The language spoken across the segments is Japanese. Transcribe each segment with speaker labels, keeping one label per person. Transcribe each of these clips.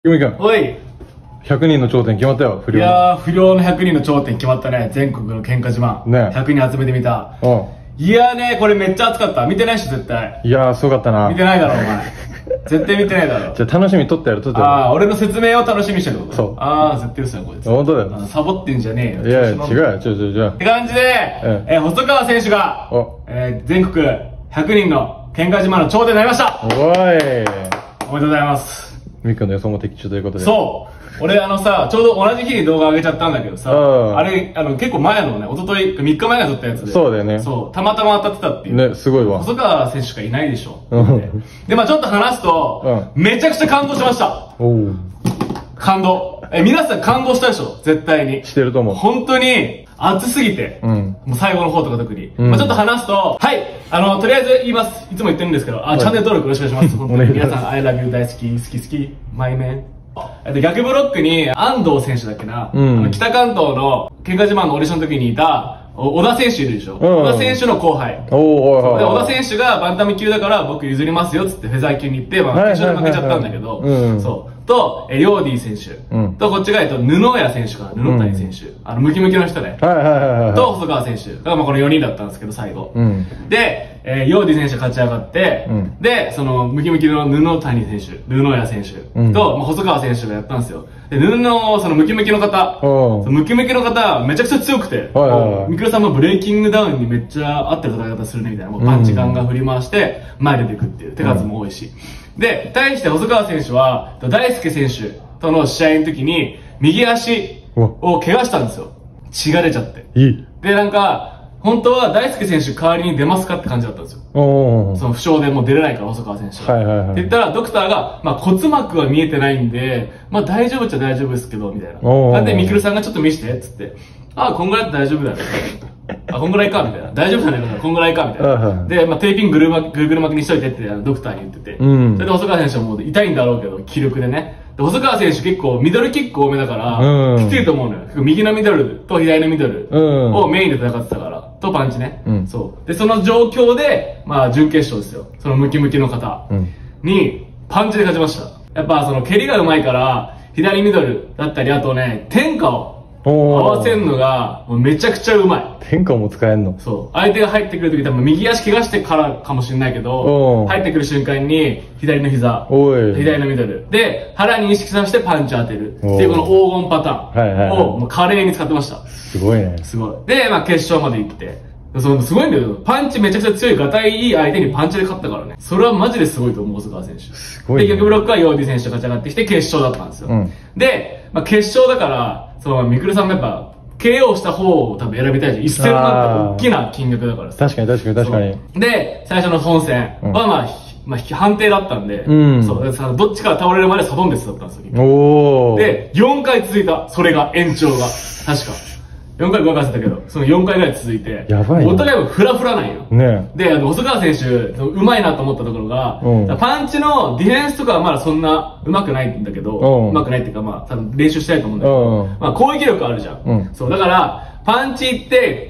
Speaker 1: よみくん、
Speaker 2: おい。
Speaker 1: 100人の頂点決まったよ、不
Speaker 2: い
Speaker 1: 良の。
Speaker 2: やー、不良の100人の頂点決まったね。全国の喧嘩自慢。
Speaker 1: ね
Speaker 2: 100人集めてみた。
Speaker 1: うん。
Speaker 2: いやーね、これめっちゃ熱かった。見てないし、絶対。
Speaker 1: いやー、すごかったな。
Speaker 2: 見てないだろ、お前。絶対見てないだろ。
Speaker 1: じゃあ楽しみに撮ってやる、撮ってや
Speaker 2: あー、俺の説明を楽しみにしてるってこと。
Speaker 1: そう
Speaker 2: あー、絶対嘘や、こいつ。
Speaker 1: 本当だよ
Speaker 2: サボってんじゃねえよ。
Speaker 1: る。いやいや、違う
Speaker 2: う。
Speaker 1: よ、違う。
Speaker 2: って感じで、細川選手が、
Speaker 1: お
Speaker 2: 全国100人の喧嘩自慢の頂点になりました。
Speaker 1: おい。
Speaker 2: おめでとうございます。
Speaker 1: みっくんの予想も的中ということで。
Speaker 2: そう俺さ、ちょうど同じ日に動画上げちゃったんだけどさ、あれ、結構前のね、一昨日3日前が撮ったやつで。
Speaker 1: そうだよね。
Speaker 2: そう、たまたま当たってたっていう。
Speaker 1: ね、すごいわ。
Speaker 2: 細川選手しかいないでしょ。
Speaker 1: うん
Speaker 2: で、まあちょっと話すと、めちゃくちゃ感動しました。
Speaker 1: おう。
Speaker 2: 感動。皆さん感動したでしょ絶対に。
Speaker 1: してると思う。
Speaker 2: 本当に、熱すぎて。
Speaker 1: うん。
Speaker 2: もう最後の方とか特に。
Speaker 1: うん
Speaker 2: まあちょっと話すと、はいとりあえず言います。いつも言ってるんですけど、チャンネル登録よろしくお願いします。本当に皆さん、I love you 大好き、好き、マイメン。逆ブロックに安藤選手だっけな、北関東の喧嘩自慢のオーディションの時にいた小田選手いるでしょ、小田選手の後輩。で小田選手がバンタム級だから僕譲りますよっつってフェザー級に行って、まあ、決勝で負けちゃったんだけど、そうとヨーディ選手、とこっちが布谷選手かな、布谷選手、ムキムキの人ね、と細川選手が、まあ、この4人だったんですけど最後、でヨーディ選手が勝ち上がって、で、その、ムキムキの布谷選手、布谷選手と、まあ、細川選手がやったんですよ。で、そのムキムキの方、ムキムキの方、めちゃくちゃ強くて、ミクルさんもブレイキングダウンにめっちゃ合ってる戦い方するねみたいな、もうパンチガンガン振り回して、前出てくっていう、手数も多いし。で、対して細川選手は、大輔選手との試合の時に、右足を怪我したんですよ。血が出ちゃって。で、本当は大輔選手代わりに出ますかって感じだったんですよ。その負傷でもう出れないから、細川選手。って言ったら、ドクターが、まあ骨膜は見えてないんで、まあ大丈夫っちゃ大丈夫ですけど、みたいな。なんで、ミクルさんがちょっと見して、つって。あ、こんぐらいだって大丈夫だよ。あ、こんぐらいか、みたいな。大丈夫だね、こんぐらいか、みたいな。で、まあテーピングぐるぐる巻きにしといてって、ドクターに言ってて。それで細川選手はもう痛いんだろうけど、気力でね。細川選手結構ミドルキック多めだから、きついと思うのよ。右のミドルと左のミドルをメインで戦ってたから、とパンチね。そう。で、その状況で、まあ準決勝ですよ。そのムキムキの方に、パンチで勝ちました。やっぱその蹴りが上手いから、左ミドルだったり、あとね、天下を合わせるのが、もうめちゃくちゃうまい。
Speaker 1: 天下も使えんの？
Speaker 2: そう。相手が入ってくるとき多分右足怪我してからかもしれないけど、入ってくる瞬間に左の膝、左のミドル。で、腹に意識させてパンチ当てる。っていうこの黄金パターンをもう華麗に使ってました。
Speaker 1: すごいね。
Speaker 2: すごい。で、まあ決勝まで行って。すごいんだけど、パンチめちゃくちゃ強い、ガタイいい相手にパンチで勝ったからね。それはマジですごいと思う、細川選手。すごい、ね。で、逆ブロックはヨーディ選手が勝ち上がってきて決勝だったんですよ。で、まあ決勝だから、ミクルさんもやっぱ、KO した方を多分選びたいじゃん。1000万って大きな金額だからさ。
Speaker 1: 確かに。
Speaker 2: で、最初の本戦はまあ判定だったんで、そう、どっちか倒れるまでサドンデスだったんですよ。で、4回続いた。それが、延長が。確か。4回5回せたけど、その4回ぐらい続いて、
Speaker 1: やばい
Speaker 2: お互いもフラフラなんよ。で、細川選手、うまいなと思ったところが、パンチのディフェンスとかはまだそんなうまくないんだけど、うまくないっていうか、まあ、多分練習したいと思うんだけど、まあ、攻撃力あるじゃん。そう、だから、パンチ行って、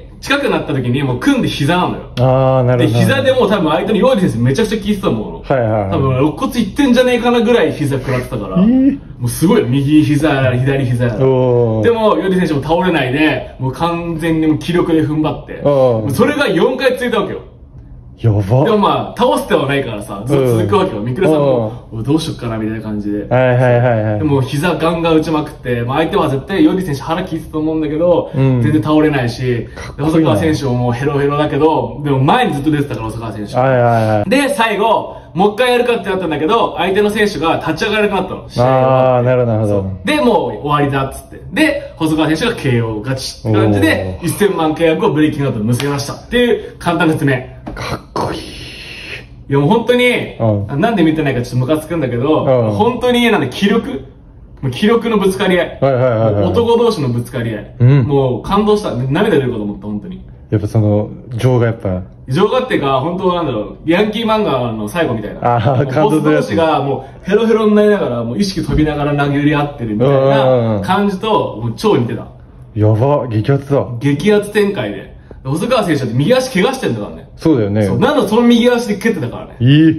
Speaker 2: 近くなった時にもう組んで膝なのよ。で、膝でもう多分相手にヨーディ選手めちゃくちゃ効いてたと思うの。多分肋骨いってんじゃねえかなぐらい膝食らってたから、もうすごい右膝やら左膝やら。でも、ヨーディ選手も倒れないで、もう完全に気力で踏ん張って、それが4回続いたわけよ。
Speaker 1: やば。
Speaker 2: でもまあ、倒す手はないからさ、ずっと続くわけよ。ミクルさんも、どうしよっかなみたいな感じで。でも膝ガンガン打ちまくって、まあ相手は絶対ヨーディ選手腹効いてたと思うんだけど、全然倒れないし、細川選手ももうヘロヘロだけど、でも前にずっと出てたから、細川選手。で、最後、もう一回やるかってなったんだけど、相手の選手が立ち上がらなくなったの。
Speaker 1: なるほど。
Speaker 2: で、もう終わりだっつって。で、細川選手が KO 勝ちって感じで、1000万契約をブレイキングアウトで結びました。っていう簡単な説明。
Speaker 1: かっこいい。
Speaker 2: いやもう本当に、なんで見てないかちょっとムカつくんだけど、本当に気力のぶつかり合い。男同士のぶつかり合い。もう感動した。涙出るかと思った、本当に。
Speaker 1: やっぱ情がやっぱ。
Speaker 2: 情がっていうか、本当なんだろう、ヤンキー漫画の最後みたいな。ボス同士がもうヘロヘロになりながら、もう意識飛びながら殴り合ってるみたいな感じと、もう超似てた。
Speaker 1: やば、激アツだ。
Speaker 2: 激アツ展開で。細川選手って右足怪我してんだからね。
Speaker 1: そうだよね。
Speaker 2: なんだその右足で蹴ってたからね。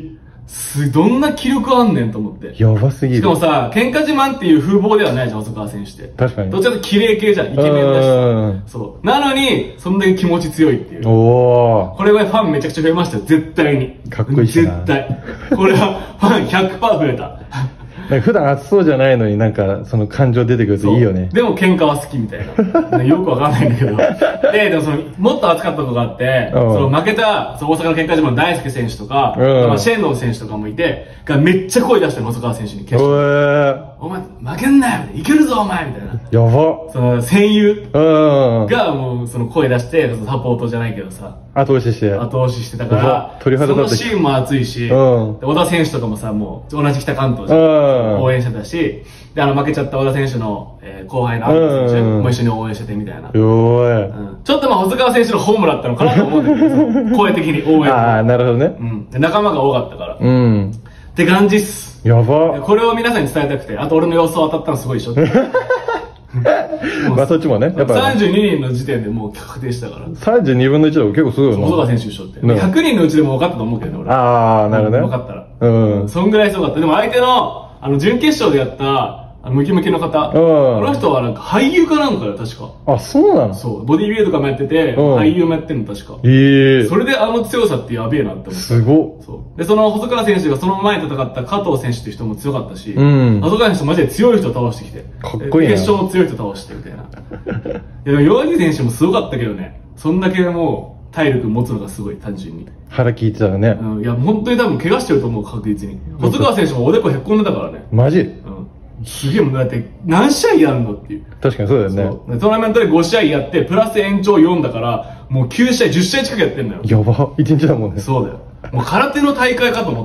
Speaker 2: どんな気力あんねんと思って。
Speaker 1: やばすぎる。
Speaker 2: しかもさ、喧嘩自慢っていう風貌ではないじゃん、細川選手って。
Speaker 1: 確かに。
Speaker 2: どっちかというと綺麗系じゃん、イケメンだしさ。そう。なのに、そんだけ気持ち強いっていう。
Speaker 1: おー。
Speaker 2: これはファンめちゃくちゃ増えましたよ、絶対に。
Speaker 1: かっこいいしな。
Speaker 2: 絶対。これはファン 100% 増えた。
Speaker 1: 普段熱そうじゃないのになんかその感情出てくるといいよね。
Speaker 2: でも喧嘩は好きみたいな。よくわかんないんだけど。でももっと熱かったことがあって、負けた大阪の喧嘩自慢大輔選手とか、シェンロン選手とかもいて、めっちゃ声出してる細川選手に決勝。お前負けんなよいけるぞお前みたいな。
Speaker 1: やば。
Speaker 2: その戦友がもうその声出して、サポートじゃないけどさ。
Speaker 1: 後押しして。
Speaker 2: 後押ししてたから、そのシーンも熱いし、小田選手とかもさ、もう同じ北関東じゃん。応援してたし、で、負けちゃった小田選手の、後輩の安藤選手も一緒に応援しててみたいな。ちょっと細川選手のホームだったのかなと思うんだけど、声的に応援。
Speaker 1: ああ、なるほどね。
Speaker 2: で、仲間が多かったから。って感じっす。
Speaker 1: やば。
Speaker 2: これを皆さんに伝えたくて、あと俺の予想当たったのすごいでしょ。
Speaker 1: まあそっちもね。
Speaker 2: やっぱ32人の時点でもう確定したから。
Speaker 1: 32分の1だ結構すごいよな。
Speaker 2: 細川選手優勝って。100人のうちでも分かったと思うけどね、俺。
Speaker 1: ああ、なるほどね。
Speaker 2: 分かったら。そんぐらいすごかった。でも相手の、準決勝でやった、ムキムキの方。この人はなんか俳優かなんかよ、確か。あ、
Speaker 1: そうなの？
Speaker 2: そう。ボディービルとかもやってて、俳優もやってんの、確か。それで強さってやべえなって思った。
Speaker 1: すごっ。
Speaker 2: そう。で、その細川選手がその前に戦った加藤選手っていう人も強かったし、細川選手マジで強い人倒してきて。
Speaker 1: かっこいいな。
Speaker 2: 決勝の強い人倒してみたいな。いや、でも岩木選手もすごかったけどね。そんだけもう、体力持つのがすごい、単純に。
Speaker 1: 腹効いてたらね。
Speaker 2: いや、本当に多分怪我してると思う、確実に。細川選手もおでこへっこんでたからね。
Speaker 1: マジ？
Speaker 2: すげえもんだって、何試合やるのっていう。
Speaker 1: 確かにそうだよね。
Speaker 2: トーナメントで5試合やって、プラス延長4だから、もう9試合、10試合近くやってんだよ。
Speaker 1: やば。1日だもんね。
Speaker 2: そうだよ。もう空手の大会かと思った。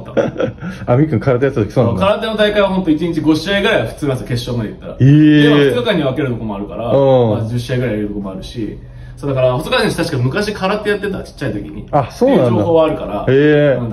Speaker 1: あみくん空手やった時そうなんだ。
Speaker 2: 空手の大会は本当1日5試合ぐらいは普通なんですよ、決勝までいったら。でも2日間に分けるとこもあるから、10試合ぐらいやるとこもあるし、そうだから、細川選手確か昔空手やってた、ちっちゃい時に。あ、そうなんだ。っていう情報はあるから、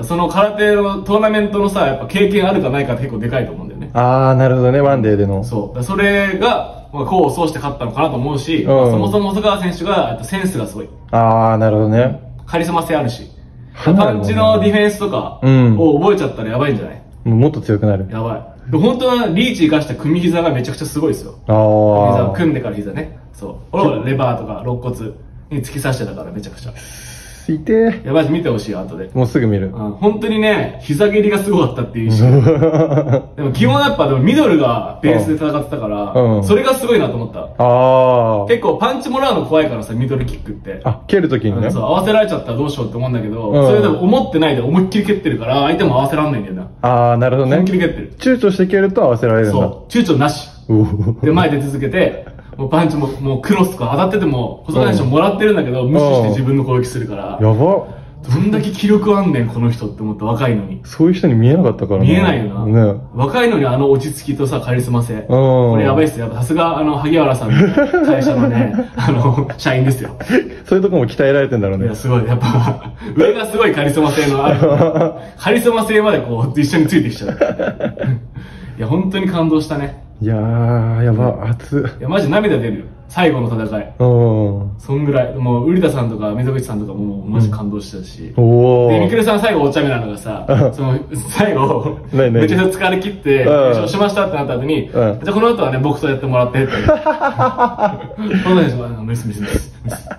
Speaker 2: その空手のトーナメントのさ、やっぱ経験あるかないかって結構でかいと思うんだよね。
Speaker 1: あー、なるほどね、ワンデーでの。
Speaker 2: そう。それが、功を奏して勝ったのかなと思うし、そもそも細川選手がセンスがすごい。あー、なるほどね。カリスマ性あるし。パンチのディフェンスとかを覚えちゃったらやばいんじゃない？もっと強くなる。やばい。本当はリーチ生かした組膝がめちゃくちゃすごいですよ。ああ。組んでから膝ね。そう。俺はレバーとか肋骨に突き刺してたからめちゃくちゃ。痛え。やばい、見てほしいよ、後で。もうすぐ見る。本当にね、膝蹴りがすごかったっていう印象。でも基本やっぱミドルがベースで戦ってたから、それがすごいなと思った。結構パンチもらうの怖いからさ、ミドルキックって。あ、蹴るときにね。そう、合わせられちゃったらどうしようって思うんだけど、それでも思ってないで思いっきり蹴ってるから、相手も合わせらんないんだよな。ああ、なるほどね。思いっきり蹴ってる。躊躇して蹴ると合わせられるんだ。そう、躊躇なし。で、前出続けて、もうパンチもうクロスとか当たってても、細川選手もらってるんだけど、無視して自分の攻撃するから。やば。どんだけ気力あんねん、この人って思って若いのに。そういう人に見えなかったからね。見えないよな。ね、若いのに落ち着きとさ、カリスマ性。これやばいっすよ。さすが萩原さんの会社のね、社員ですよ。そういうとこも鍛えられてんだろうね。いや、すごい。やっぱ、上がすごいカリスマ性のある。カリスマ性までこう、一緒についてきちゃう。いや、本当に感動したね。いやー、やば、熱っ。いや、マジ涙出るよ。最後の戦い。そんぐらい。もう、瓜田さんとか、溝口さんとかも、マジ感動してたし。で、みくるさん最後お茶目なのがさ、最後、めちゃくちゃ疲れ切って、優勝しましたってなった後に、じゃあこの後はね、僕とやってもらってって。この選手は、メスメスメス、メスって。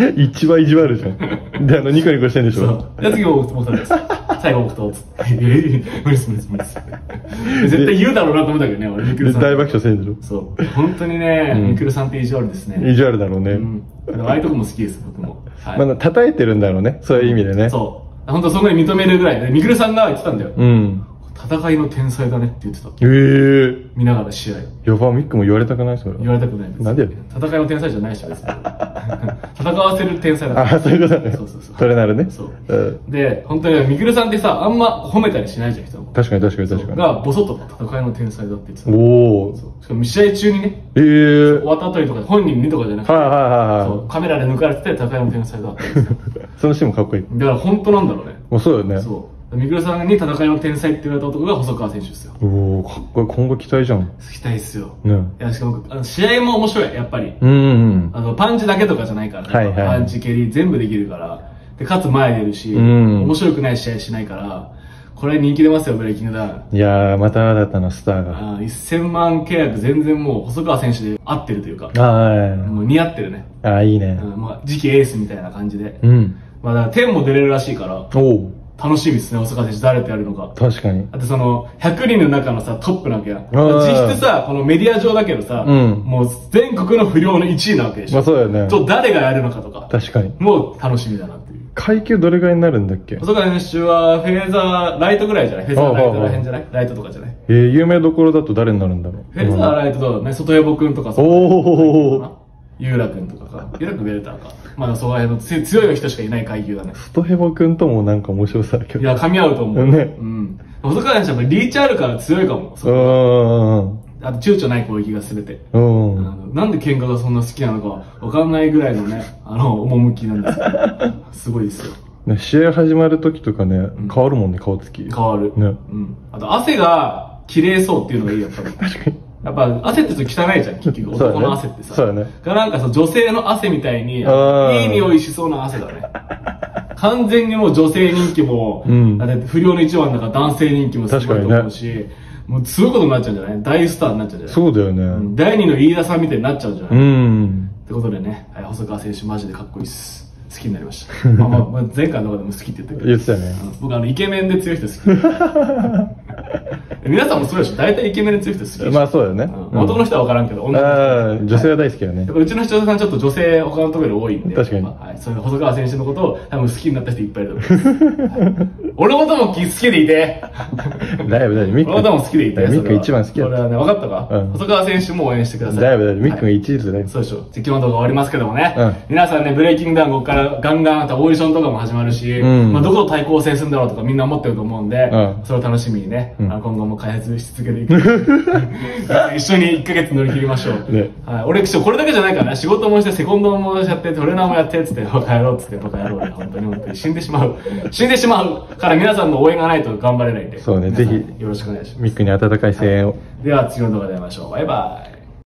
Speaker 2: 一番意地悪じゃん。で、ニコニコしてんでしょ。じゃあ次僕とです。最後僕と、つって。メスメスメス。絶対言うだろうなと思ったけどね、俺、みくるさん。大爆笑してんでしょ。そう。本当にね、みくるさんって意地悪ですね。意地悪だろうね。ああいうとこも好きです、僕も。まだ叩いてるんだろうね、そういう意味でね。そう。本当そこに認めるぐらいで、みくるさんが言ってたんだよ。戦いの天才だねって言ってた。見ながら試合。やば、ミックも言われたくないそれ。言われたくないです。なんで戦いの天才じゃないし、別に。戦わせる天才だから。あ、そういうことだね。そうそうそう。それなるね。そう。で、本当にミクルさんってさ、あんま褒めたりしないじゃん、人も。確かに確かに確かに。が、ボソッと戦いの天才だって言ってた。おお。しかも試合中にね。終わった後にとか、本人にとかじゃなくて。はいはいはい。カメラで抜かれてて、戦いの天才だって言ってた。そのシーンもかっこいい。だから本当なんだろうね。もうそうだよね。そう。みくるさんに戦いの天才って言われた男が細川選手ですよ。おお、かっこいい。今後期待じゃん。期待っすよ。ね。いや、しかも、試合も面白い、やっぱり。パンチだけとかじゃないからね。パンチ蹴り全部できるから。で、かつ前出るし、面白くない試合しないから、 これ人気出ますよ、ブレイキングダウン。
Speaker 1: いやー、また新たなスターが。
Speaker 2: 1000万契約全然もう細川選手で合ってるというか。
Speaker 1: はい。
Speaker 2: もう似合ってるね。
Speaker 1: いいね。
Speaker 2: まあ、次期エースみたいな感じで。
Speaker 1: うん。
Speaker 2: まあ、だから天も出れるらしいから。
Speaker 1: おう。
Speaker 2: 楽しみですね、細川選手誰とやるのか。
Speaker 1: 確かに。
Speaker 2: だってその、100人の中のさ、トップなわけや。
Speaker 1: 実
Speaker 2: 質さ、このメディア上だけどさ、もう全国の不良の1位なわけでしょ。
Speaker 1: まあそうだよね。
Speaker 2: 誰がやるのかとか。
Speaker 1: 確かに。
Speaker 2: もう楽しみだなっていう。
Speaker 1: 階級どれぐらいになるんだっけ？
Speaker 2: 細川選手はフェーザーライトぐらいじゃない？フェーザーライトらへんじゃない？ライトとかじゃない？
Speaker 1: 有名どころだと誰になるんだろう？
Speaker 2: フェーザーライトとね、外山くんとかさ。
Speaker 1: おー。
Speaker 2: ゆうらくんとかか。ゆうらくんベルターか。まあ、そこら辺の強い人しかいない階級だね。
Speaker 1: 外ヘボくんともなんか面白さだけど。
Speaker 2: いや、噛み合うと思う。
Speaker 1: ね。
Speaker 2: うん。細川選手はリーチあるから強いかも。あと、躊躇ない攻撃が全て。なんで喧嘩がそんな好きなのかわかんないぐらいのね、趣なんですけど。すごいですよ。
Speaker 1: 試合始まる時とかね、変わるもんね、顔つき。
Speaker 2: 変わる。ね。うん。あと、汗が綺麗そうっていうのがいい、やっぱり。確かに。やっぱ汗ってちょっと汚いじゃん、結局。男の汗ってさ。
Speaker 1: そうだね。
Speaker 2: なんか女性の汗みたいに、いい匂いしそうな汗だね。完全にもう女性人気も、不良の一番だから男性人気もすごいと思うし、もうすごいことになっちゃうんじゃない？大スターになっちゃうんじゃない？
Speaker 1: そうだよね。
Speaker 2: 第二の飯田さんみたいになっちゃうんじゃない？ってことでね、細川選手マジでかっこいいっす。好きになりました。まあ前回の動画でも好きって言ったけど。
Speaker 1: 言ってたね。
Speaker 2: 僕イケメンで強い人好き。皆さんもそうでしょ？大体イケメンで強い人好きでしょ？
Speaker 1: まあそうだよね。
Speaker 2: 男の人は分からんけど、女の人。
Speaker 1: 女性は大好きだね。
Speaker 2: うちの視聴者さんちょっと女性他のところより多いんで。
Speaker 1: 確かに。
Speaker 2: はい。そういう細川選手のことを多分好きになった人いっぱいいると思います。俺のことも好きでいて。
Speaker 1: だいぶ
Speaker 2: 俺のことも好きでいて。
Speaker 1: ミック一番好きだ。
Speaker 2: 俺はね、分かったか？細川選手も応援してください。
Speaker 1: だいぶミックが1位ですね。
Speaker 2: そうでしょ。今日の動画終わりますけどもね。皆さんね、ブレイキングダウンここからガンガンあとオーディションとかも始まるし、どこと対抗戦するんだろうとかみんな思ってると思うんで、それを楽しみにね、今後も開発し続けていく。一緒に1ヶ月乗り切りましょう。俺、これだけじゃないからね、仕事もして、セコンドもやって、トレーナーもやって、つって、バカ野郎っつって、バカ野郎で、本当に死んでしまう。死んでしまうから皆さんの応援がないと頑張れないんで。
Speaker 1: そうね、ぜひ、
Speaker 2: よろしくお願いします。
Speaker 1: ミックに温かい声援を。
Speaker 2: では、次の動画で会いましょう。バイバイ。